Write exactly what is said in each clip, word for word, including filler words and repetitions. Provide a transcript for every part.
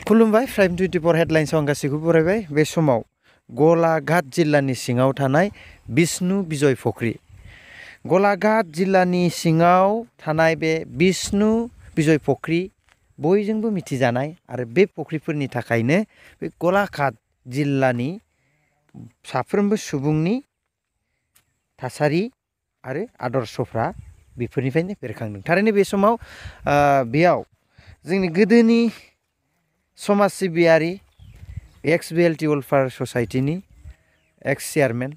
खुलुमबाय prime twenty four headlines आं गासैखौबो बरायबाय बे समाव गलाघाट जिल्लानि सिङाव थानाय विष्णु बिजय फुख्रि गलाघाट जिल्लानि सिङाव थानाय बे विष्णु बिजय फुख्रि बयजोंबो मिथिजानाय आरो बे फुख्रिफोरनि थाखायनो बे गलाघाट जिल्लानि साफ्रोमबो सुबुंनि थासारि आरो आदर्शफ्रा बेफोरनिफ्रायनो बेरखांदों। थारैनो बे समाव बेयाव जोंनि गोदोनि समाज सिबियारि ex B L T welfare ससाइटिनि एक्स चेयारमेन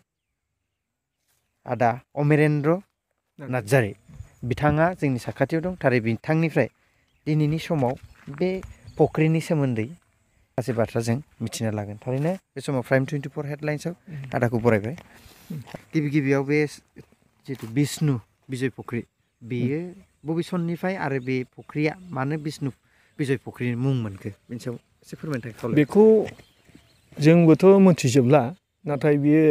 आदा अमरेन्द्र नार्जारि बिथाङा जोंनि साखाथियाव दं। थारै बिथांनिफ्राय दिनैनि समाव बे फुख्रिनि सोमोन्दै माखासे बाथ्रा जों मिथिना लागोन। थारैनो बे समाव प्राइम टुवेन्टिफ'र हेडलाइन्सआव आदाखौ बरायबाय। गिबि गिबियाव बे जितु विष्णु बिजय फुख्रि बेयो बबे समनिफ्राय आरो बे फुख्रिया मानो विष्णु बिजय फुख्रिनि मुं मोनखो बेनि सायाव एसे फोरमायनो थाखाय खावलायबाय। बेखौ जोंबोथ' मोनथिजोबला, नाथाय बियो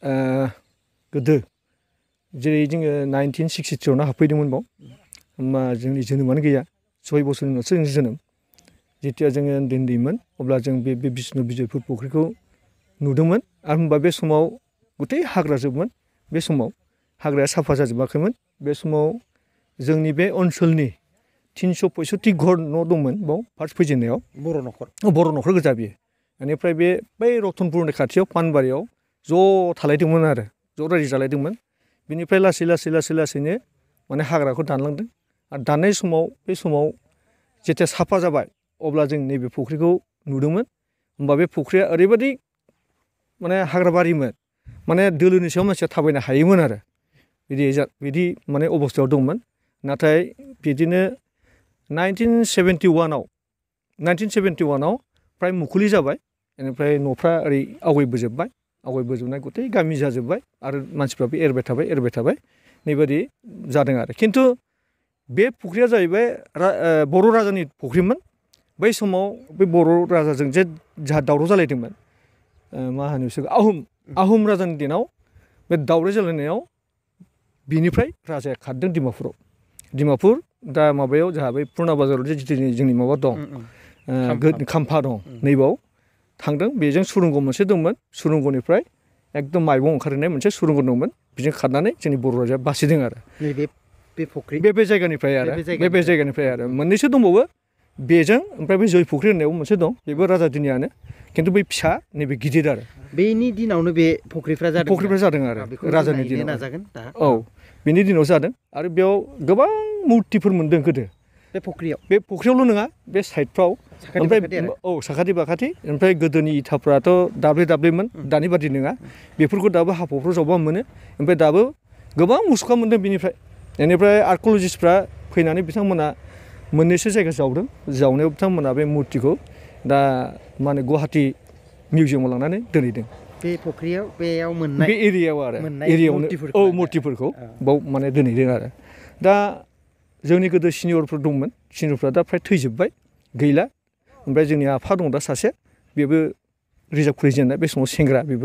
गोदो जेरै जोङो नाइनटिन सिक्सटिथ्रिआवनो हाबफैदोंमोन बाव, होमबा जोंनि जोनोमानो गैया, सय बोसोरनि उनावसो जोंनि जोनोम। जेथिया जोङो उन्दै उन्दैमोन अब्ला जों बे बे विष्णु बिजय फुख्रिखौ नुदोंमोन। आरो होमबा बे समाव गथै हाग्राजोबमोन। बे समाव हाग्राया साफा जाजोबाखैमोन। बे समाव जोंनि बे ओनसोलनि तिनस' पयसट्टि घर न' दंमोन बाव फार्स्ट फैजेननायाव। बर' न'खर बर' न'खर गोजा बियो। बेनिफ्राय बे बै रतनपुरनि खाथियाव पानबारियाव ज' थालायदोंमोन आरो ज' रायजो जालायदोंमोन। बिनिफ्राय लासै लासै लासै लासैनो माने हाग्राखौ दानलांदों। आरो दाननाय समाव बे समाव जेथिया साफा जाबाय अब्ला जों नैबे फुख्रिखौ नुदोंमोन। होमबा बे फुख्रिया ओरैबायदि माने हाग्राबारिमोन, माने दोलोनि सायाव मानसिया थाबायनो हायोमोन आरो बिदि बिदि माने अबस्थायाव दंमोन। नाथाय बिदिनो नाइनटिन सेभेन्टि वानआव नाइनटिन सेभेन्टि वानआव फ्राय मुखुलि जाबाय। बेनिफ्राय न'फ्रा ओरै आवगायबोजोब्बाय, आवगायबोजोबनाय गथै गामि जाजोब्बाय आरो मानसिफ्राबो एरबाय थाबाय एरबाय थाबाय नैबादि जादों आरो। खिन्थु बे फुख्रिया जाहैबाय बर' राजानि फुख्रिमोन। बै समाव बे बर' राजाजों जे जाहा दावराव जालायदोंमोन, मा होनो बिसोरखौ आहम आहम राजानि दिनाव बे दावराव जालायनायाव बिनिफ्राय राजाया खारदों डिमापुराव। डिमापुर दा माबायाव जोंहा बै पुर्ना बाजाराव जे जोंनि माबा दं, खाम्फा दं, नैबाव थांदों। बेजों सुरंग मोनसे दंमोन, सुरंगनिफ्राय एकदम माइबं ओंखारहैनाय मोनसे सुरंग दंमोन, बेजों खारनानै जोंनि बर' राजाया बासिदों आरो नैबे बे फुख्रि बे बे जायगानिफ्राय आरो बे बे जायगानिफ्राय आरो मोननैसो दंबावो बेजों। ओमफ्राय बे जय फुख्रि होननायाव मोनसे दं, बेबो राजा दिनियानो, खिन्थु बै फिसा नैबे गिदिर आरो बेनि दिनावनो बे फुख्रिफ्रा जादों फुख्रिफ्रा जादों आरो राजानि दिनाव नाजागोन दा। औ बेनि दिनाव जादों। आरो बेयाव गोबां मुर्तिफोर मोन्दों गोदो बे फुख्रियाव बे फुख्रियावल' नङा, बे साइडफ्राव। ओमफ्राय औ साखाथि बाखाथि। ओमफ्राय गोदोनि इथाफ्राथ' दाब्ले दाब्लेमोन, दानि बादि नङा। बेफोरखौ दाबो हाफावफ्राव जावबा मोनो। ओमफ्राय दाबो गोबां मुसुखा मोन्दों बेनिफ्राय। बेनिफ्राय आर्किअलजिस्टफ्रा फैनानै बिथांमोना मोननैसो जायगा जावदों। जावनायाव बिथांमोना बे मुर्तिखौ दा मा होनो गुवाहाटि मिउजियामाव लांनानै दोनहैदों। बे फुख्रियाव बेयाव मोननाय बे एरियायाव आरो एरियायावनो औ मुर्तिफोरखौ बाव माने दोनहैदों आरो। दा जोंनि गोदो सिनियरफोर दंमोन, सिनियरफ्रा दा फ्राय थैजोब्बाय, गैला। ओमफ्राय जोंनि आफा दं दा सासे, बेबो रिजार्भ खुलिजेननाय, बे समाव सेंग्रा, बेबो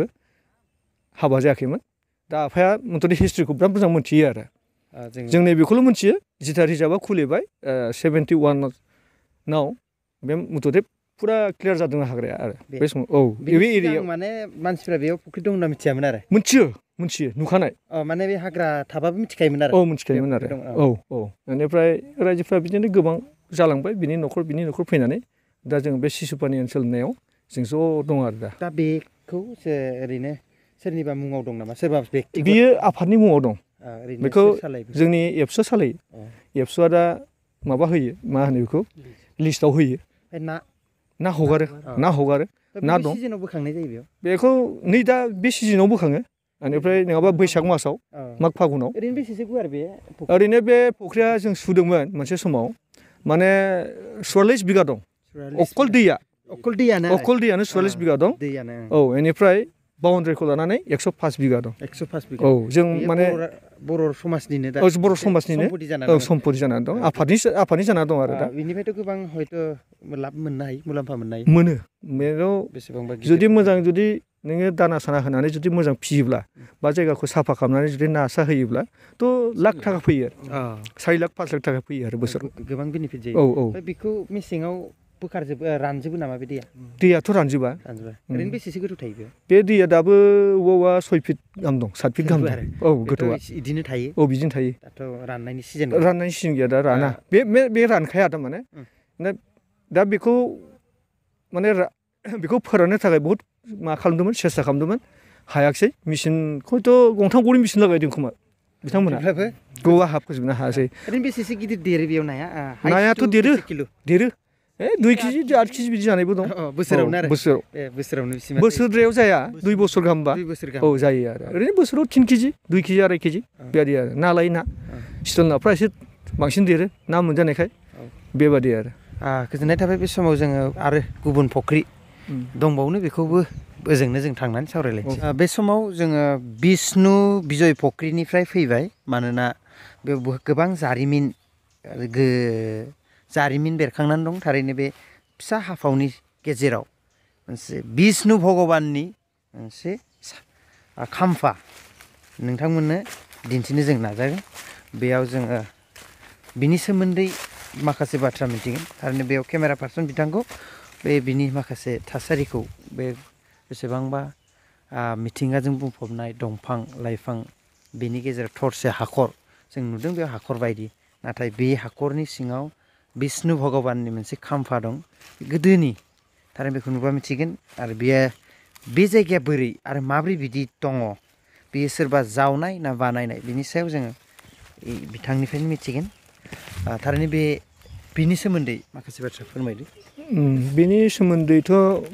हाबा जायाखैमोन। दा आफाया मथथे हिस्ट्रिखौ बिराद मोजां मोनथियो आरो जों नैबेखौल' मोनथियो जिथा रिजार्भआ खुलिबाय सेभेन्टि वानाव बे मथथे फुरा क्लियार जादों हाग्राया आरो बे समाव। औ बे एरियायाव माने मानसिफ्रा बेयाव फुख्रि दं होनना मिथियामोन आरो मोनथियो मोनथियो नुखानाय। माने बे हाग्रा थाबाबो मिथिखायोमोन आरो औ मिथिखायोमोन आरो औ औ। बेनिफ्राय रायजोफ्रा बिदिनो गोबां जालांबाय, बिनि न'खर बिनि न'खर फैनानै दा जों बे सिसुपानि ओनसोल होननायाव जों ज' दं आरो दा। दा बेखौ ओरैनो सोरनिबा मुङाव दं नामा, सोरबा बेक्ति? बियो आफादनि मुङाव दं। बेखौ जोंनि एबसुआ सालायो। एबसुआ दा माबा होयो, मा होनो बेखौ, लिस्टआव होयो। ना ना हगारो ना हगारो ना दं। सिजोनाव बोखांनाय जायो बेयाव बेखौ नै दा बे सिजोनाव बोखाङो। बेनिफ्राय नङाबा बैसाग मासाव, माग फागुनाव। ओरैनो बेसेसो गुवार बे? ओरैनो बे फुख्रिया जों सुदोंमोन मोनसे समाव, माने सल्लिस बिगा दं अकल दैया। अकल दैयानो अकल दैयानो सल्लिस बिगा दं। औ बेनिफ्राय बाउन्ड्रिखौ लानानै एकस' पास बिगा दं। एकस' पास बिगा। औ जों माने बर' समाजनिनो दा बर' समाजनिनो औ सम्पति जानानै दं, आफादनि आफादनि जानानै दं आरो दा। बेनिफ्रायथ' गोबां हयथ' लाब मोननो हायो, मुलाम्फा मोननो हायो। मोनो बेयाव बेसेबांबा जुदि मोजां, जुदि नोङो दाना साना होनानै जुदि मोजां फियोब्ला बा जायगाखौ साफा खालामनानै जुदि नासा होयोब्ला थ' लाख थाखा फैयो आरो सारि लाख पास लाख थाखा फैयो आरो बोसोराव। गोबां बेनिफिट जायो। औ औ। बेखौ मेसेङाव बोखारजोबो रानजोबो नामा बे दैया दैयाथ' रानजोबा रानजोबा ओरैनो बेसेसो गोथौ थायो बेयाव बे दैया दाबो अबावबा सय फिट गाहाम दं सात फिट गाहाम दं औ गोथौआ इदिनो थायो औ बिदिनो थायो दाथ' राननायनि सिजन राननायनि सिजन गैया दा राना बे बे रानखाया दा माने दा बेखौ माने बेखौ फोराननो थाखाय बहुद मा खालामदोंमोन सेस्था खालामदोंमोन हायाखिसै मेचिनखौथ' गंथाम गंनै मेचिन लागायदों खोमा बिथांमोना गवा हाबफोजोबनो हायासै ओरैनो बेसेसो गिदिर देरो बेयाव नाया नायाथ' देरो देरो ए दुइ केजि आठ केजि बिदि जानायबो दं बोसोरावनो आरो बोसोराव बोसोरावनो बोसोरद्रायाव जाया दुइ बोसोर गाहामबा औ जायो आरो ओरैनो बोसोराव तिन केजि दुइ केजि आराय केजि बेबायदि आरो ना लायै ना स्टिल नाफ्रा एसे बांसिन देरो ना मोनजानायखाय बेबादि आरो गोजोननाय थाबाय बे समाव जोङो आरो गुबुन फख्रि दंबावनो बेखौबो ओजोंनो जों थांनानै सावरायलायनोसै बे समाव जोङो बिष्णु बिजय फख्रिनिफ्राय फैबाय मानोना बेयाव गोबां जारिमिन जारिमिन बेरखांनानै दं थारैनो बे फिसा हाफावनि गेजेराव मोनसे बिष्णु भगबाननि मोनसे खाम्फा नोंथांमोननो दिन्थिनो जों नाजागोन बेयाव जोङो बिनि सोमोन्दै माखासे बाथ्रा मिथिगोन थारैनो बेयाव केमेरा पार्सन बिथांखौ बे बिनि माखासे थासारिखौ बे बेसेबांबा मिथिंगाजों बुंफबनाय दंफां लाइफां बेनि गेजेराव थरसे हाखर जों नुदों बेयाव हाखर बायदि नाथाय बे हाखरनि सिङाव बिष्णु भगबाननि मोनसे खाम्फा दं गोदोनि थारैनो बेखौ नुबा मिथिगोन आरो बेयो बे जायगाया बोरै आरो माब्रै बिदि दङ बेयो सोरबा जावनाय ना बानायनाय बिनि सायाव जोङो बिथांनिफ्रायनो मिथिगोन थारैनो बे बिनि सोमोन्दै माखासे बाथ्रा फोरमायदो बेनि सोमोन्दैथ'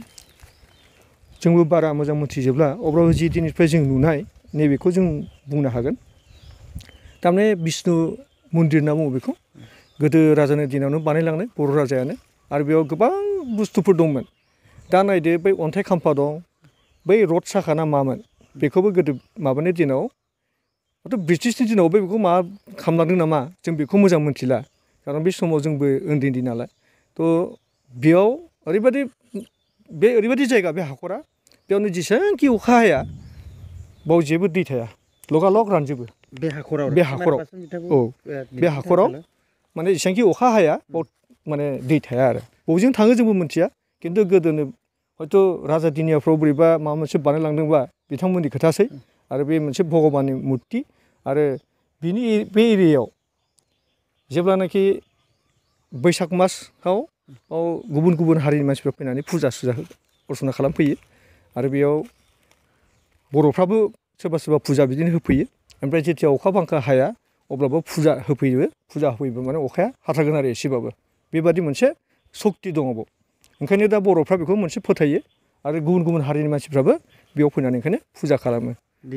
जोंबो बारा मोजां मोनथिजोबला अब्लाबो जि दिननिफ्राय जों नुनाय नैबेखौ जों बुंनो हागोन थारमाने बिष्णु मन्दिर होनना बुङो बेखौ गोदो राजानि दिनावनो बानायलांनाय बर' राजायानो आरो बेयाव गोबां बुस्थुफोर दंमोन दा नायदो बै अन्थाइ खाम्फा दं बै रड साखा ना मामोन बेखौबो गोदो माबानि दिनाव ब्रिटिशनि दिनाव बेखौ मा खालामलांदों नामा जों बेखौ मोजां मोनथिला खारन बे समाव जोंबो उन्दै उन्दै नालाय थ' बेयाव ओरैबायदि बे ओरैबायदि जायगा बे हाखरा बेयावनो जेसेबांखि अखा हाया बाव जेबो दै थाया लगालग रानजोबो बे हाखराव बे हाखराव औ बे हाखराव माने जेसेबांखि अखा हाया बाव माने दै थाया आरो बबेजों थाङो जोंबो मिथिया खिन्थु गोदोनो हयथ' राजा दिनियाफ्राव बोरैबा माबा मोनसे बानायलांदोंबा बिथांमोननि खोथासै आरो बे मोनसे भगबाननि मुर्ति आरो बिनि बे एरियायाव जेब्लानाखि बैसाग मासाव गुबुन गुबुन हारिनि मानसिफ्रा फैनानै फुजा सुजा अर्चना खालामफैयो आरो बेयाव बर'फ्राबो सोरबा सोरबा फुजा बिदिनो होफैयो ओमफ्राय जेथिया अखा बांखा हाया अब्लाबो फुजा होफैयो फुजा होफैबा माने अखाया हाथारगोन आरो एसेबाबो बेबादि मोनसे सक्ति दङ बाव ओंखायनो दा बर'फ्रा बेखौ मोनसे फोथायो आरो गुबुन गुबुन हारिनि मानसिफ्राबो बेयाव फैनानै ओंखायनो फुजा खालामो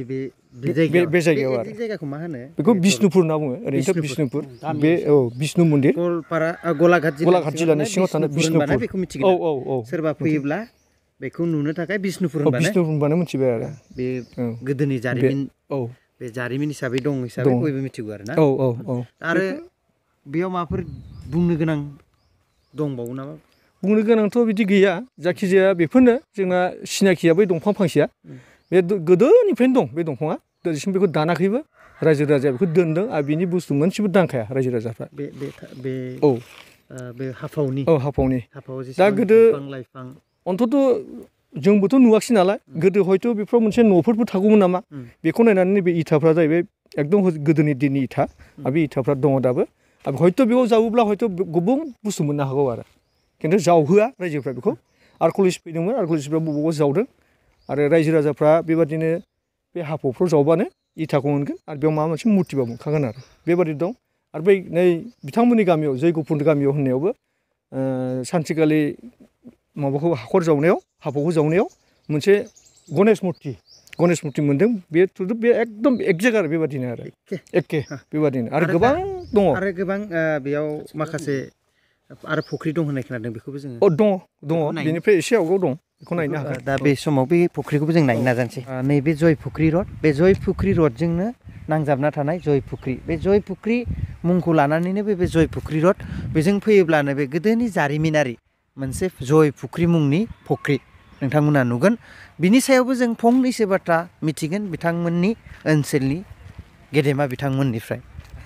बे जायगायाव आरो जायगाखौ मा होनो बेखौ बिष्णुपुर होनना बुङो ओरैनोथ' बिष्णुपुर बे औ बिष्णु मन्दिर गवालपारा गलाघाट गलाघाट जिल्लानि सिङाव थानाय बिष्णुपुर बेखौ मिथिगोन औ औ औ सोरबा फैयोब्ला बेखौ नुनो थाखाय बिष्णुपुर होनबानो बिष्णुपुर होनबानो मिथिबाय आरो बे गोदोनि जारिमिन औ बे जारिमिन हिसाबै दं हिसाबै बयबो मिथिगौ आरो ना औ औ औ आरो बेयाव माबाफोर बुंनो गोनां दंबावो नामा बुंनो गोनांथ' बिदि गैया जायखिजाया बेफोरनो जोंना सिनाखिया बै दंफां फांसेया बे गोदोनिफ्रायनो दं बे दंफाङा दिनैसिम बेखौ दानाखैबो रायजो राजाया बेखौ दोनदों आरो बिनि बुस्थु मोनसेबो दांखाया रायजो राजाफ्रा बे बे औ बे हाफावनि औ हाफावनि दा गोदो अन्तत' जोंबोथ' नुवाखिसै नालाय गोदो हयथ' बेफोराव मोनसे न'फोरबो थागौमोन नामा बेखौ नायनानै नैबे इथाफ्रा जाहैबाय एकदम गोदोनि दिननि इथा आरो बे इथाफ्रा दङ दाबो आरो हयथ' बेयाव जावोब्ला हयथ' गुबुन बुस्थु मोननो हागौ आरो खिन्थु जावहोआ रायजोफ्रा बेखौ आर्क'लजिस्ट फैदोंमोन आर्क'लजिस्टफ्रा बबावबा जावदों आरो रायजो राजाफ्रा बेबादिनो बे हाफावफ्राव जावबानो इथाखौ मोनगोन आरो बेयाव माबा मोनसे मुर्तिबा मोनखागोन आरो बेबादि दं आरो बै नै बिथांमोननि गामियाव जयगपुर गामियाव होननायावबो सानसेखालि माबाखौ हाखर जावनायाव हाफावखौ जावनायाव मोनसे गणेश मुर्ति गणेश मुर्ति मोनदों बे बे एकदम एकजेक्ट आरो बेबादिनो आरो एखे बेबादिनो आरो गोबां दङ आरो गोबां बेयाव माखासे आरो फुख्रि दं होननाय खोनादों बेखौबो जोङो अ दङ दङ बेनिफ्राय एसे आवगायाव दं बेखौ नायनो हागोन दा बे समाव बे फुख्रिखौबो जों नायनो नाजानोसै नैबे जय फुख्रि रड बे जय फुख्रि रडजोंनो नांजाबना थानाय जय फुख्रि बे जय फुख्रि मुंखौ लानानैनो बे बे जय फुख्रि रड बेजों फैयोब्लानो बे गोदोनि जारिमिनारि मोनसे जय फुख्रि मुंनि फुख्रि नोंथांमोना नुगोन बिनि सायावबो जों फंनैसो बाथ्रा मिथिगोन बिथांमोननि ओनसोलनि गेदेमा बिथांमोननिफ्राय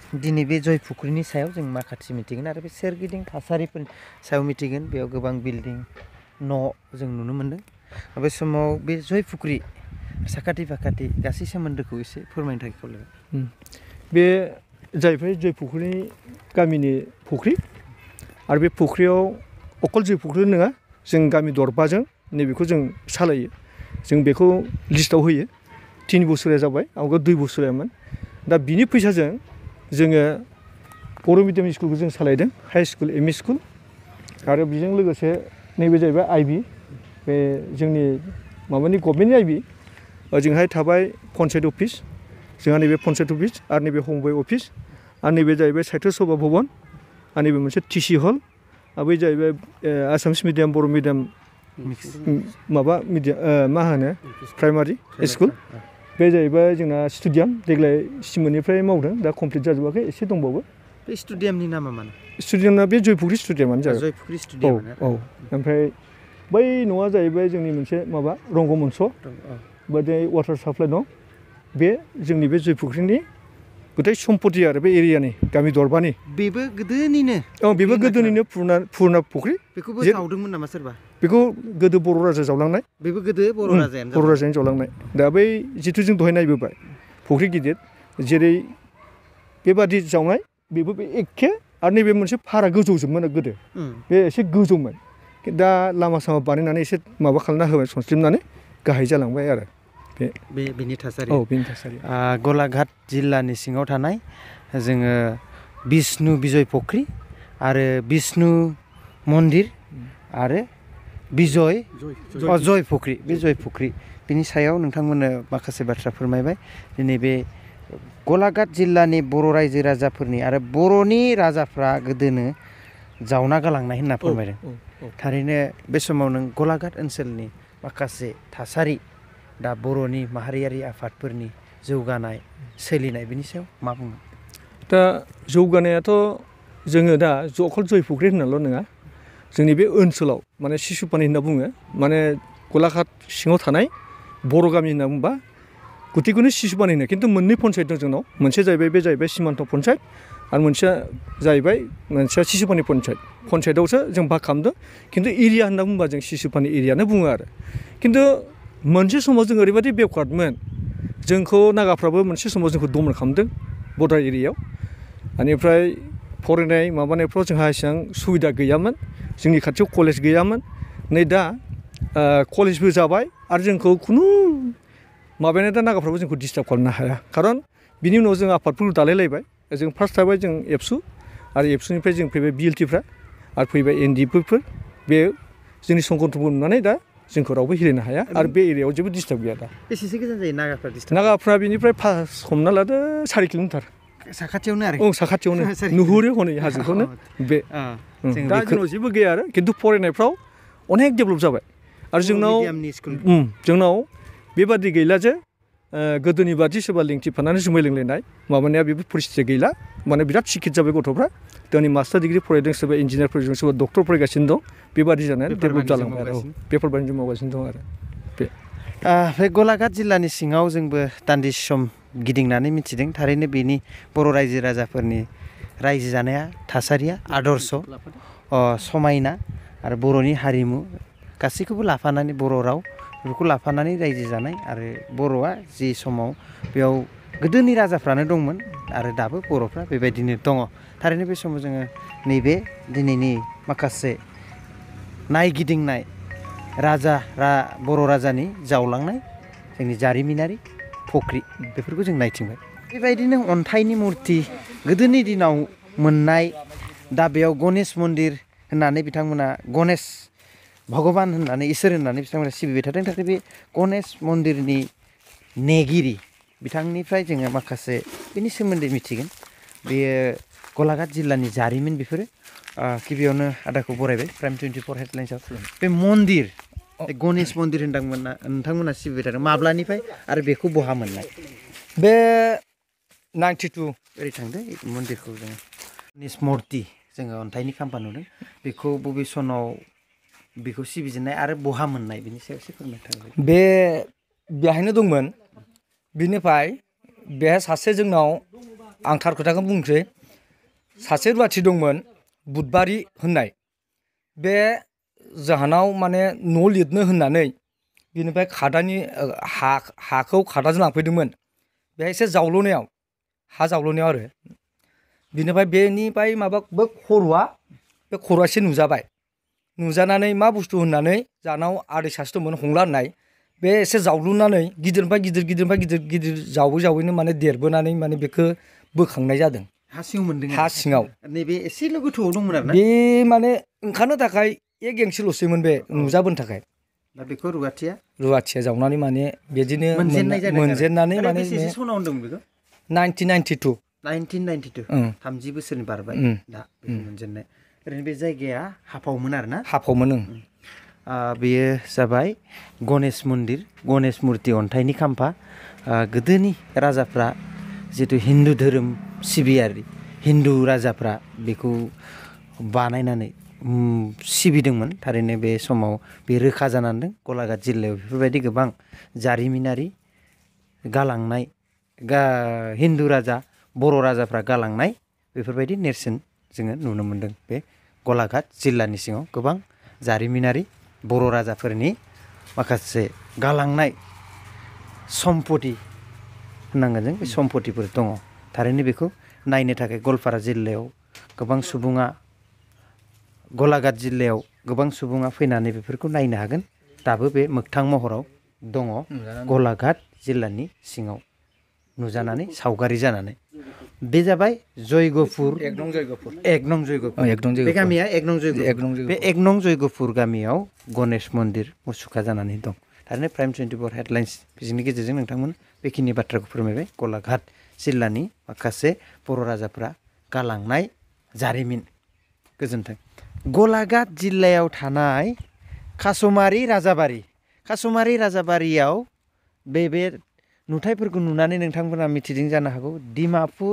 दिनै बे जय फुख्रिनि सायाव जों माखासे मिथिगोन आरो बे सोरगिदिं थासारिफोरनि सायाव मिथिगोन बेयाव गोबां बिल्डिं न' जों नुनो मोन्दों बे समाव बे जय फुख्रि साखाथि फाखाथि गासै सोमोन्दोखौ एसे फोरमायनो थाखाय खावलायबाय। बे जाहैबाय जय फुख्रिनि गामिनि फुख्रि आरो बे फुख्रियाव अकल जय फुख्रि नङा जों गामि दरबाजों नैबेखौ जों सालायो जों बेखौ लिस्टआव होयो तिन बोसोरा जाबाय आवगायाव दुइ बोसोरामोन दा बिनि फैसाजों जोङो बर' मिडियाम स्कुलखौ जों सालायदों high school M E school आरो बेजों लोगोसे नैबे जाहैबाय आइ बि बे जोंनि माबानि गभमेन्टनि आइ बि ओजोंहाय थाबाय पन्सायत अफिस जोंहा नैबे पन्सायत अफिस आरो नैबे हमबय अफिस आरो नैबे जाहैबाय साहित्य सभा भबन आरो नैबे मोनसे टि सि हल आरो बै जाहैबाय आसामिस मिडियाम बर' मिडियाम माबा मिडियाम मा होनो प्राइमारि स्कुल बे जाहैबाय जोंना स्टेडियाम देग्लाय सिमोननिफ्राय मावदों दा कमप्लिट जाजोबाखै एसे दंबावो। बे स्टेडियामनि नामा मानो? स्टेडियामना बे जयफुख्रि स्टेडियामानो जाबाय। जयफुख्रि स्टेडियाम औ औ ओमफ्राय बै न'आ जाहैबाय जोंनि मोनसे माबा रंगमन्च बादि वाटार साप्लाइ दं बे जोंनि बे जयफुख्रिनि गथाय सम्पति आरो बे एरियानि गामि दरबानि बेबो गोदोनिनो औ बेबो गोदोनिनो पुरना पुरना फुख्रि बेखौबो जावदोंमोन नामा सोरबा? बेखौ गोदो बर' राजा जावलांनाय बेबो गोदो बर' राजायानो बर' राजायानो जावलांनाय दा बै जिथु जों दहाय नायबोबाय फुख्रि गिदिर जेरै बेबादि जावनाय बेबो बे एखे आरो नैबे मोनसे फारा गोजौजोबमोन गोदो बे एसे गोजौमोन दा लामा सामा बानायनानै एसे माबा खालामना होबाय सनस्लिबनानै गाहाय जालांबाय आरो बे बेनि थासारि औ बेनि थासारि गलाघाट जिल्लानि सिङाव थानाय जोङो बिष्णु बिजय फुख्रि आरो बिष्णु मन्दिर आरो बिजय जय फुख्रि बे जय फुख्रि बिनि सायाव नोंथांमोननो माखासे बाथ्रा फोरमायबाय दिनै बे गलाघाट जिल्लानि बर' रायजो राजाफोरनि आरो बर'नि राजाफ्रा गोदोनो जावना गालांनाय होनना फोरमायदों थारैनो बे समाव नों गलाघाट ओनसोलनि माखासे थासारि दा बर'नि माहारियारि आफादफोरनि जौगानाय सोलिनाय बिनि सायाव मा बुङो? दा जौगानायाथ' जोङो दा अकल जय फुख्रि होननाल' नङा जोंनि बे ओनसोलाव माने सिसुपानि होनना बुङो माने गलाघाट सिङाव थानाय बर' गामि होनना बुंबा गुटिखौनो सिसुपानि होनो खिन्थु मोननै पन्सायत दं जोंनाव मोनसे जाहैबाय बे जाहैबाय सिमान्त पन्सायत आरो मोनसेया जाहैबाय मोनसेया सिसुपानि पन्सायत पन्सायतआवसो जों भाग खालामदों खिन्थु एरिया होनना बुंबा जों सिसुपानि एरियानो बुङो आरो खिन्थु मोनसे समाव जों ओरैबायदि बेकवार्डमोन जोंखौ नागाफ्राबो मोनसे समाव जोंखौ दमन खालामदों बर्डार एरियायाव बेनिफ्राय फरायनाय माबानायफ्राव जोंहा एसेबां सुबिदा गैयामोन जोंनि खाथियाव कलेज गैयामोन नै दा कलेजबो जाबाय आरो जोंखौ खुनु माबायानो दा नागाफ्राबो जोंखौ डिस्टार्ब खालामनो हाया खारन बिनि उनाव जों आफादफोरखौ दालायलायबाय जों फार्स्ट थाबाय जों एबसु आरो एबसुनिफ्राय जों फैबाय बि एल टिफ्रा आरो फैबाय एन डि एफफोर बे जोंनि संगठनखौ नुनानै दा जोंखौ रावबो हिरायनो हाया आरो बे एरियायाव जेबो डिस्टार्ब गैया दा। बेसेसो गोजान जायो नागाफ्रा डिस्टार्ब? नागाफ्रा बेनिफ्राय पास हमना लादो सारि किल'मिटार साखाथियावनो आरो औ साखाथियावनो नुहुरो हनै हाजोखौनो बे दा जोंनाव जेबो गैया आरो खिन्थु फरायनायफ्राव अनेक डेभेलप जाबाय आरो जोंनाव जोंनाव बेबादि गैला जे गोदोनि बादि सोरबा लिंथिफानानै जुमाय लोंलायनाय माबानाया बेबो परिस्थिति गैला माने बिराद सिकित जाबाय गथ'फ्रा दिनै मास्टार डिग्रि फरायदों सोरबा इन्जिनियारफोरजों सोरबा डक्टर फरायगासिनो दं बेबादि जानानै डेभेलप जालांबाय आरो बेफार बानिज्य मावगासिनो दं आरो बे बे गलाघाट जिल्लानि सिङाव जोंबो दान्दिसे सम गिदिंनानै मिथिदों थारैनो बेनि बर' रायजो राजाफोरनि रायजो जानाया थासारिया आदर्श समायना आरो बर'नि हारिमु गासैखौबो लाफानानै बर' राव बेफोरखौ लाफानानै रायजो जानाय आरो बर'आ जि समाव बेयाव गोदोनि राजाफ्रानो दंमोन आरो दाबो बर'फ्रा बेबायदिनो दङ थारैनो बे समाव जोङो नैबे दिनैनि माखासे नायगिदिंनाय राजा बर' राजानि जावलांनाय जोंनि जारिमिनारि फुख्रि बेफोरखौ जों नायथिंबाय बेबायदिनो अन्थाइनि मुर्ति गोदोनि दिनाव मोननाय दा बेयाव गणेश मन्दिर होननानै बिथांमोना गणेश भगबान होननानै इसोर होननानै बिथांमोना सिबिबाय थादों थाखाय बे गणेश मन्दिरनि नेगिरि बिथांनिफ्राय जोङो माखासे बेनि सोमोन्दै मिथिगोन बेयो गलाघाट जिल्लानि जारिमिन बेफोरो गिबियावनो आदाखौ बरायबाय प्राइम टुवेन्टिफर हेडलाइन्सआव बे मन्दिर गणेश मन्दिर होनदोंमोन नोंथांमोना सिबिबाय थादों माब्लानिफ्राय आरो बेखौ बहा मोननाय? बे नाइन्टि टु ओरै थांदो मन्दिरखौ जोङो गणेश मुर्ति जोङो अन्थाइनि खाम्फा नुदों बेखौ बबे सनाव बेखौ सिबिजेननाय आरो बहा मोननाय बिनि सायाव एसे फोरमायथांबाय। बे बेहायनो दंमोन बिनिफ्राय बेहाय सासे जोंनाव आं थार खोथाखौ बुंसै सासे रुवाथि दंमोन बुधबारि होननाय बे जाहानाव माने न' लिरनो होननानै बिनिफ्राय खादानि हा हाखौ खादाजों लांफैदोंमोन बेहाय एसे जावल'नायाव हा जावल'नायाव आरो बिनिफ्राय बेनिफ्राय माबा बे खर'आ बे खर'आ एसे नुजाबाय नुजानानै मा बुस्थु होननानै जाहानाव आदै सासे दंमोन हंला होननाय बे एसे जावलुनानै गिदिरनिफ्राय गिदिर गिदिरनिफ्राय गिदिर गिदिर जावै जावैनो माने देरबोनानै माने बेखौ बोखांनाय जादों हा सिङाव मोनदों हा सिङाव नैबे एसेल' गोथौआव दंमोन आरोना बे माने ओंखारनो थाखाय एक एंसिल'सैमोन बे नुजाबोनो थाखाय दा बेखौ रुवाथिया रुवाथिया जावनानै माने बिदिनो मोनजेननाय जादों मोनजेननानै माने बेसे सनाव होनदों बेखौ nineteen ninety two nineteen ninety two थामजि बोसोरनि बारबाय दा बेखौ मोनजेननाय ओरैनो बे जायगाया हाफावमोन आरोना हाफावमोन ओं बेयो जाबाय गणेश मन्दिर गणेश मुर्ति अन्थाइनि खाम्फा गोदोनि राजाफ्रा जिथु हिन्दु धोरोम सिबियारि हिन्दु राजाफ्रा बेखौ बानायनानै सिबिदोंमोन थारैनो बे समाव बे रोखा जानानै दं गलाघाट जिल्लायाव बेफोरबायदि गोबां जारिमिनारि गालांनाय हिन्दु राजा बर' राजाफ्रा गालांनाय बेफोरबायदि नेरसोन जोङो नुनो मोन्दों बे गलाघाट जिल्लानि सिङाव गोबां जारिमिनारि बर' राजाफोरनि माखासे गालांनाय सम्पति होननांगोन जों बे सम्पतिफोर दङ थारैनो बेखौ नायनो थाखाय गवालपारा जिल्लायाव गोबां सुबुङा गलाघाट जिल्लायाव गोबां सुबुङा फैनानै बेफोरखौ नायनो हागोन दाबो बे मोगथां महराव दङ गलाघाट जिल्लानि सिङाव नुजानानै सावगारि जानानै बे जाबाय जयगपुर एक नं जयगपुर एक नं जयगपुर बे गामिया एक नं जयगपुर बे एक नं जयगपुर गामियाव गणेश मन्दिर मुसुखा जानानै दं थारैनो प्राइम टुवेन्टिफर हेडलाइन्स बिनि गेजेरजों नोंथांमोन बेखिनि बाथ्राखौ फोरमायबाय गलाघाट जिल्लानि माखासे बर' राजाफ्रा गालांनाय जारिमिन गोजोन्थों गलाघाट जिल्लायाव थानाय कासमारि राजाबारि कासमारि राजाबारियाव बे बे नुथायफोरखौ नुनानै नोंथांमोना मिथिदों जानो हागौ डिमापुर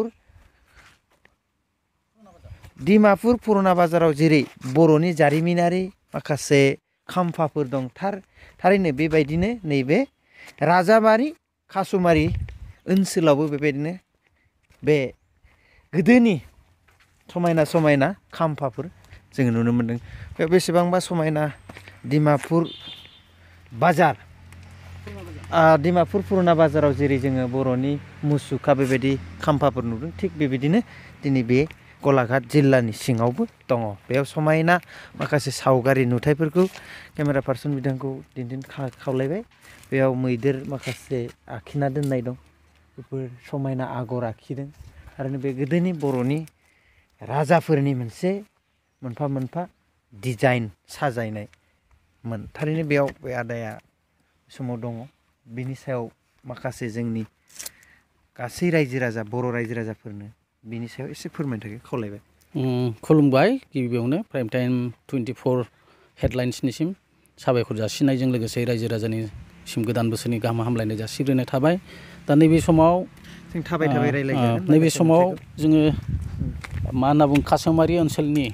डिमापुर पुराना बाजाराव जेरै बर'नि जारिमिनारि माखासे खाम्फाफोर दं थार थारैनो बेबायदिनो नैबे राजाबारि कासमारि ओनसोलावबो बेबायदिनो बे गोदोनि समायना समायना खाम्फाफोर जोङो नुनो मोन्दों बेयाव बेसेबांबा समायना डिमापुर बाजार डिमापुर पुराना बाजाराव जेरै जोङो बर'नि मुसुखा बेबायदि खाम्फाफोर नुदों थिग बेबायदिनो दिनै बे गलाघाट जिल्लानि सिङावबो दङ बेयाव समायना माखासे सावगारि नुथायफोरखौ केमेरा पार्सन बिथांखौ दिन्थिनो खावलायबाय बेयाव मैदेर माखासे आखिना दोननाय दं बेफोर समायना आगर आखिदों आरो बे गोदोनि बर'नि राजाफोरनि मोनसे मोनफा मोनफा डिजाइन साजायनायमोन थारैनो बेयाव बे आदाया समाव दङ बिनि सायाव माखासे जोंनि गासै रायजो राजा बर' रायजो राजाफोरनो बिनि सायाव एसे फोरमायनो थाखाय खावलायबाय खुलुमबाय गिबियावनो प्राइम टाइम टुवेन्टिफर हेडलाइन्सनिसिम साबायखर जासिनायजों लोगोसे रायजो राजानिसिम गोदान बोसोरनि गाहाम हामलायनाय जासिग्रोनाय थाबाय दा नैबे समाव जों थाबाय थाबाय रायलायगोन नैबे समाव जोङो मा होनना बुङो कासमारि ओनसोलनि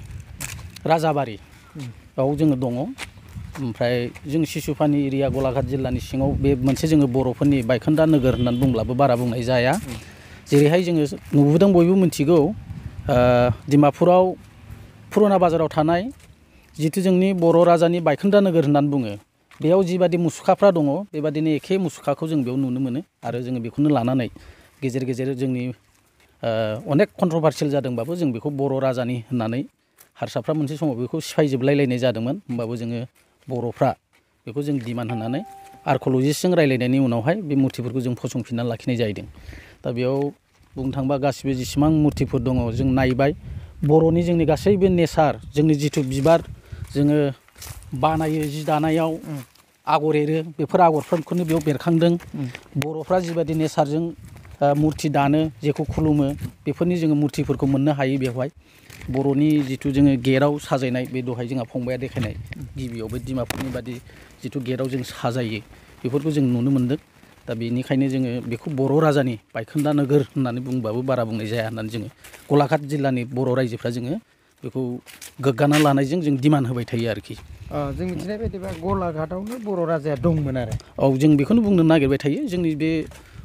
राजाबारियाव जोङो दङ ओमफ्राय जों सिसुपानि एरिया गलाघाट जिल्लानि सिङाव बे मोनसे जोङो बर'फोरनि बायखोन्दा नोगोर होननानै बुंब्लाबो बारा बुंनाय जाया जेरैहाय जोङो नुबोदों बयबो मिथिगौ डिमापुराव पुराना बाजाराव थानाय जिथु जोंनि बर' राजानि बायखोन्दा नोगोर होननानै बुङो बेयाव जिबादि मुसुखाफ्रा दङ बेबादिनो एखे मुसुखाखौ जों बेयाव नुनो मोनो आरो जोङो बेखौनो लानानै गेजेर गेजेर जोंनि अनेक कन्ट्रभार्सियेल जादोंबाबो जों बेखौ बर' राजानि होननानै हारसाफ्रा मोनसे समाव बेखौ सिफायजोबलायलायनाय जादोंमोन होमबाबो जोङो बर'फ्रा बेखौ जों डिमान्ड होनानै आर्क'लजिस्टजों रायलायनायनि उनावहाय बे मुर्तिफोरखौ जों फसंफिननानै लाखिनाय जाहैदों दा बेयाव बुंनो थाङोबा गासिबो जेसेबां मुर्तिफोर दङ जों नायबाय बर'नि जोंनि गासैबो नेचार जोंनि जिथु बिबार जोङो बानायो जि दानायाव आगर एरो बेफोर आगरफोरखौनो बेयाव बेरखांदों बर'फ्रा जिबादि नेचारजों मुर्ति दानो जेखौ खुलुमो बेफोरनि जोङो मुर्तिफोरखौ मोननो हायो बेवहाय बर'नि जिथु जोङो गेटआव साजायनाय बे दहाय जोंहा फंबाया देखायनाय गिबियाव बे डिमापुरनि बादि जिथु गेटआव जों साजायो बेफोरखौ जों नुनो मोन्दों दा बेनिखायनो जोङो बेखौ बर' राजानि बायखोन्दा नोगोर होननानै बुंबाबो बारा बुंनाय जाया होननानै जोङो गलाघाट जिल्लानि बर' रायजोफ्रा जोङो बेखौ गोग्गाना लानायजों जों डिमान्ड होबाय थायो आरोखि जों मिथिनाय बायदिबा गलाघाटआवनो बर' राजाया दंमोन आरो औ जों बेखौनो बुंनो नागिरबाय थायो जोंनि बे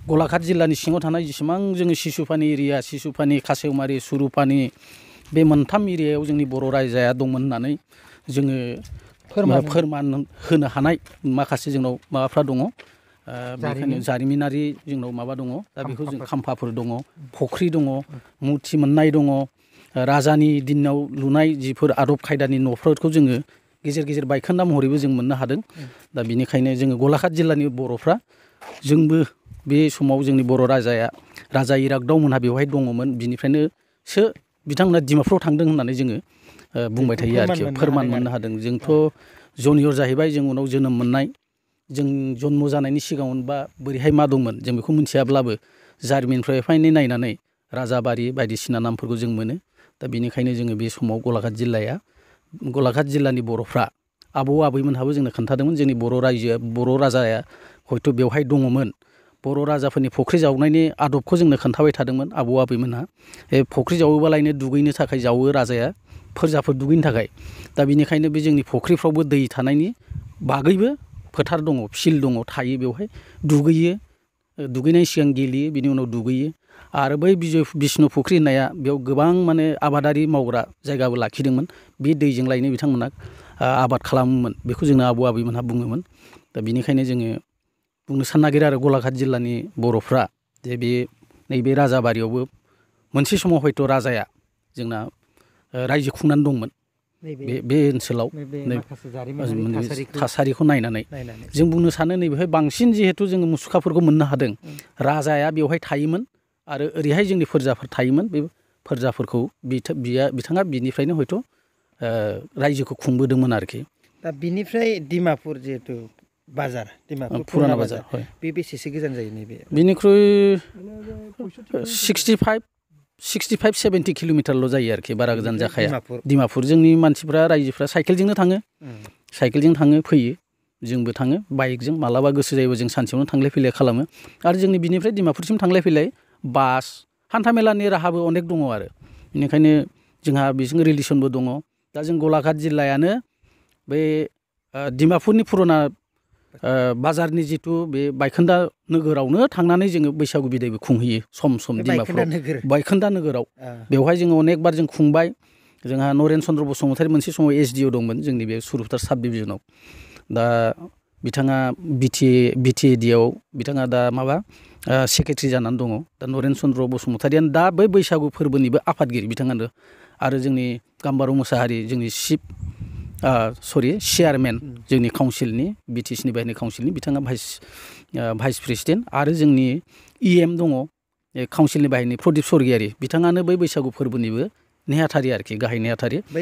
गलाघाट जिल्लानि सिङाव थानाय जेसेबां जोङो सिसुपानि एरिया सिसुपानि कासेवमारि सुरुपानि बे मोनथाम एरियायाव जोंनि बर' रायजोआ दंमोन होननानै जोङो फोरमान होनो हानाय माखासे जोंनाव माबाफ्रा दङ बेखायनो जारिमिनारि जोंनाव माबा दङ दा बेखौ जों खाम्फाफोर दङ फख्रि दङ मुर्ति मोननाय दङ राजानि दिनाव लुनाय जिफोर आदब खायदानि न'फोरखौ जोङो गेजेर गेजेर बायखोन्दा महरैबो जों मोननो हादों दा बिनिखायनो जोङो गलाघाट जिल्लानि बर'फ्रा जोंबो बे समाव जोंनि बर' राजाया राजा इरागदाव मोनहा बेवहाय दङमोन बिनिफ्रायनोसो बिथांमोना डिमापुराव थांदों होननानै जोङो बुंबाय थायो आरोखि फोरमान मोननो हादों जोंथ' जनियर जाहैबाय जों उनाव जोनोम मोननाय जों जन्म जानायनि सिगाङाव बा बोरैहाय मा दंमोन जों बेखौ मिथियाब्लाबो जारिमिननिफ्राय एफा एनै नायनानै राजाबारि बायदिसिना नामफोरखौ जों मोनो दा बेनिखायनो जोङो बे समाव गलाघाट जिल्लाया गलाघाट जिल्लानि बर'फ्रा आबौ आबैमोनहाबो जोंनो खोन्थादोंमोन जोंनि बर' रायजोआ बर' राजाया हयथ' बेवहाय दङमोन बर' राजाफोरनि फख्रि जावनायनि आदबखौ जोंनो खोन्थाबाय थादोंमोन आबौ आबैमोनहा बे फख्रि जावोबालायनो दुगैनो थाखाय जावो राजाया फोरजाफोर दुगैनो थाखाय दा बिनिखायनो बे जोंनि फख्रिफ्रावबो दै थानायनि बागैबो फोथार दङ फिल्ड दङ थायो बेवहाय दुगैयो दुगैनाय सिगां गेलेयो बिनि उनाव दुगैयो आरो बै बिजय बिष्णु फुख्रि होननाया बेयाव गोबां माने आबादारि मावग्रा जायगाबो लाखिदोंमोन बे दैजों लायनो बिथांमोना आबाद खालामोमोन बेखौ जोंनो आबौ आबैमोनहा बुङोमोन दा बिनिखायनो जोङो बुंनो सान नागिरो आरो गलाघाट जिल्लानि बर'फ्रा जे बे नैबे राजाबारियावबो मोनसे समाव हयथ' राजाया जोंना रायजो खुंनानै दंमोन बे बे ओनसोलाव थासारिखौ नायनानै जों बुंनो सानो नैबेहाय बांसिन जिहेथु जोङो मुसुखाफोरखौ मोननो हादों राजाया बेवहाय थायोमोन आरो ओरैहाय जोंनि फोरजाफोर थायोमोन बे फोरजाफोरखौ बिथाङा बिनिफ्रायनो हयथ' रायजोखौ खुंबोदोंमोन आरोखि दा बिनिफ्राय डिमापुर जिहेतु बाजार डिमापुर पुराना बाजार बे बेसेसो गोजान जायो नैबे बिनिख्रुइ sixty five sixty five seventy किल'मिटारल' जायो आरोखि बारा गोजान जाखाया डिमापुर जोंनि मानसिफ्रा रायजोफ्रा साइकेलजोंनो थाङो साइकेलजों थाङो फैयो जोंबो थाङो बाइकजों मालाबा गोसो जायोबा जों सानसेयावनो थांलाय फैलाय खालामो आरो जोंनि बिनिफ्राय डिमापुरसिम थांलाय फैलाय बास हान्थामेलानि राहाबो अनेक दङ आरो बेनिखायनो जोंहा बेजों रिलेसनबो दङ दा जों गलाघाट जिल्लायानो बे डिमापुरनि पुराना बाजारनि जिथु बे बायखोन्दा नोगोरावनो थांनानै जोङो बैसागु बिदायबो खुंहैयो सम सम डिमापुराव बायखोन्दा नोगोराव बेवहाय जोङो अनेक बार जों खुंबाय जोंहा नरेन चन्द्र बसुमतारी मोनसे समाव एस डि अ दंमोन जोंनि बे सुरुफुथार साब डिभिजनाव दा बिथाङा बिटि बिटि एडि आव बिथाङा दा माबा सेक्रेटारि जानानै दङ दा नरेन चन्द्र बसुमतारियानो दा बै बैसागु फोरबोनिबो आफादगिरि बिथाङानो आरो जोंनि गाम्बारु मोसाहारि जोंनि चिफ सरि चेयारमेन जोंनि काउन्सिलनि बिटिसिनि बाहेरनि काउन्सिलनि बिथाङा भाइस भाइस प्रेसिडेन्ट आरो जोंनि इ एम दङ काउन्सिलनि बाहेरनि प्रदीप स्वर्गियारि बिथाङानो बै बैसागु फोरबोनिबो नेहाथारि आरोखि गाहाय नेहाथारि बै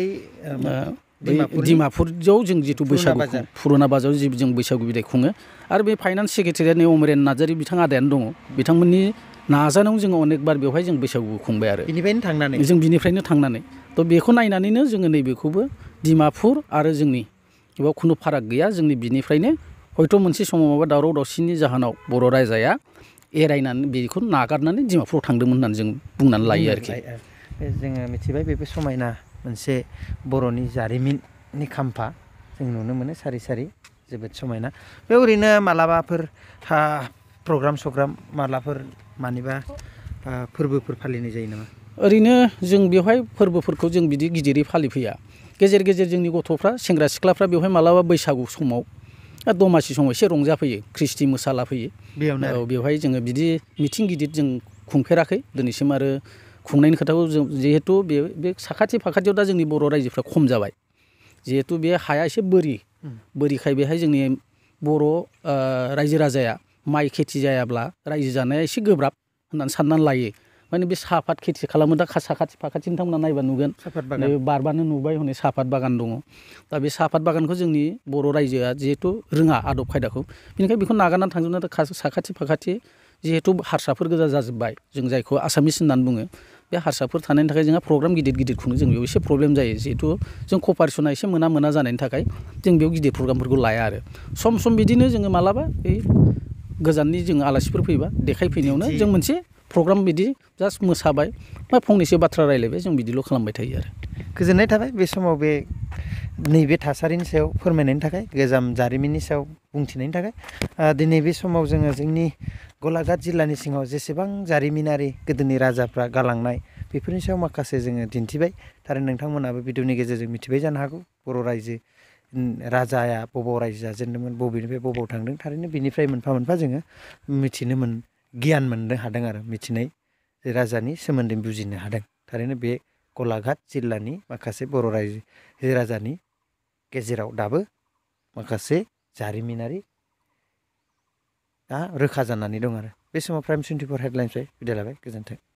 डिमापुराव जों जिथु बैसागु पुराना बाजाराव जि जों बैसागु बिदाय खुङो आरो बे फाइनान्स सेक्रेटारिया अमरेन नार्जारि बिथां आदायानो दङ बिथांमोननि नाजानायाव जोङो अनेकबार बेवहाय जों बैसागु खुंबाय आरो बिनिफ्रायनो थांनानै जों बिनिफ्रायनो थांनानै थ' बेखौ नायनानैनो जोङो नैबेखौबो डिमापुर आरो जोंनि बेयाव खुनु फाराग गैया जोंनि बिनिफ्रायनो हयथ' मोनसे समाव माबा दावराव दावसिनि जाहोनाव बर' रायजाया एरायनानै बेखौ नागारनानै डिमापुराव थांदोंमोन होननानै जों बुंनानै लायो आरोखि जोङो मिथिबाय बेबो समायना मोनसे बर'नि जारिमिननि खाम्फा जों नुनो मोनो सारि सारि जोबोद समायना बे ओरैनो मालाबाफोर प्रग्राम सग्राम मालाफोर मानिबा फोरबोफोर फालिनाय जायो नामा ओरैनो जों बेवहाय फोरबोफोरखौ जों बिदि गिदिरै फालिफैया गेजेर गेजेर जोंनि गथ'फ्रा सेंग्रा सिख्लाफ्रा बेवहाय मालाबा बैसागु समाव दमासि समाव एसे रंजाफैयो ख्रिस्टि मोसाला फैयो बेयावनो बेवहाय जोङो बिदि मिथिं गिदिर जों खुंफेराखै दिनैसिम आरो खुंनायनि खोथाखौ जों जिहेथु बे बे साखाथि फाखाथियाव दा जोंनि बर' रायजोफ्रा खम जाबाय जिहेथु बे हाया एसे बोरि बोरिखाय बेहाय जोंनि बर' रायजो राजाया माइ खेथि जायाब्ला रायजो जानाया एसे गोब्राब होननानै साननानै लायो माने बे साहापात खेथि खालामो दा साखाथि फाखाथि नोंथांमोना नायबा नुगोन बारबानो नुबाय हनै साहापात बागान दङ दा बे साहापात बागानखौ जोंनि बर' रायजोआ जिहेथु रोङा आदब खायदाखौ बेनिखायनो बेखौ नागारनानै थांजोबना साखाथि फाखाथि जिहेथु हारसाफोर गोजा जाजोब्बाय जों जायखौ आसामिस होननानै बुङो बे हारसाफोर थानायनि थाखाय जोंहा प्रग्राम गिदिर गिदिर खुङो जों बेयाव एसे प्रब्लेम जायो जिहेथु जों कपारेसना एसे मोना मोना जानायनि थाखाय जों बेयाव गिदिर प्रग्रामफोरखौ लाया आरो सम सम बिदिनो जोङो मालाबा बै गोजाननि जों आलासिफोर फैबा देखायफैनायावनो जों मोनसे प्रग्राम बिदि जास्ट मोसाबाय बा फंनैसो बाथ्रा रायलायबाय जों बिदिल' खालामबाय थायो आरो गोजोननाय थाबाय बे समाव बे नैबे थासारिनि सायाव फोरमायनायनि थाखाय गोजाम जारिमिननि सायाव बुंथिनायनि थाखाय दिनै बे समाव जोङो जोंनि गलाघाट जिल्लानि सिङाव जेसेबां जारिमिनारि गोदोनि राजाफ्रा गालांनाय बेफोरनि सायाव माखासे जोङो दिन्थिबाय थारैनो नोंथांमोनाबो भिडिअनि गेजेरजों मिथिबाय जानो हागौ बर' रायजो राजाया बबाव रायजो जाजेनदोंमोन बबेनिफ्राय बबाव थांदों थारैनो बिनिफ्राय मोनफा मोनफा जोङो मिथिनो मोन गियान मोननो हादों आरो मिथिनाय राजानि सोमोन्दै बुजिनो हादों थारैनो बे गलाघाट जिल्लानि माखासे बर' रायजो राजानि गेजेराव दाबो माखासे जारिमिनारि दा रोखा जानानै दं आरो बे समाव प्राइम टुवेन्टिफ'र हेडलाइन्सनिफ्राय बिदाय लाबाय गोजोन्थों।